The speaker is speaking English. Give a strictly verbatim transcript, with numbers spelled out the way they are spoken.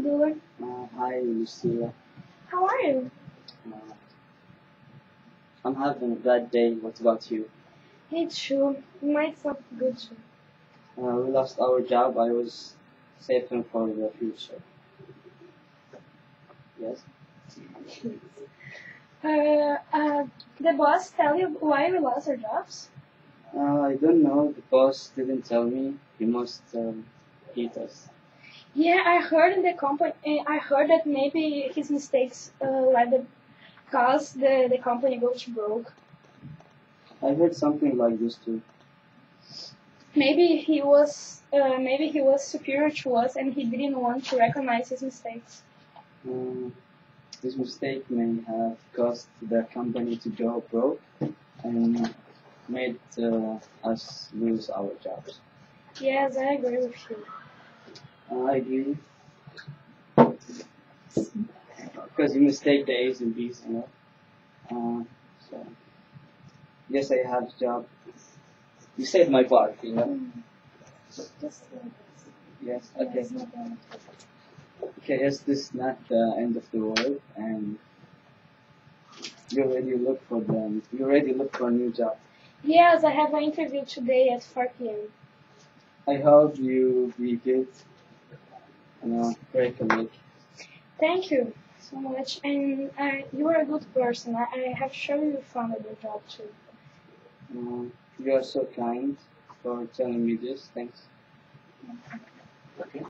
Abdullah. Uh, hi, Lucilla. How are you? Uh, I'm having a bad day. What about you? It's true. Mine's not good too. Uh, we lost our job. I was saving for the future. Yes. Uh, uh, the boss tell you why we lost our jobs? Uh, I don't know. The boss didn't tell me. He must um, hate us. Yeah, I heard in the company. I heard that maybe his mistakes uh, led the cause the the company goes broke. I heard something like this too. Maybe he was uh, maybe he was superior to us and he didn't want to recognize his mistakes. Uh, this mistake may have caused the company to go broke and made uh, us lose our jobs. Yes, I agree with you. Uh, I agree. Because you mistake the A's and B's, you know. Uh, so yes, I have a job. You saved my part, you know. Just like Yes. yeah, Okay. it's not bad. Okay. Yes, this is not the end of the world, and you already look for them. You already look for a new job. Yes, I have an interview today at four p m. I hope you be good. You know, break a leg. Thank you so much, and uh, you are a good person. I, I have sure you found a good job too. Uh, you are so kind for telling me this. Thanks.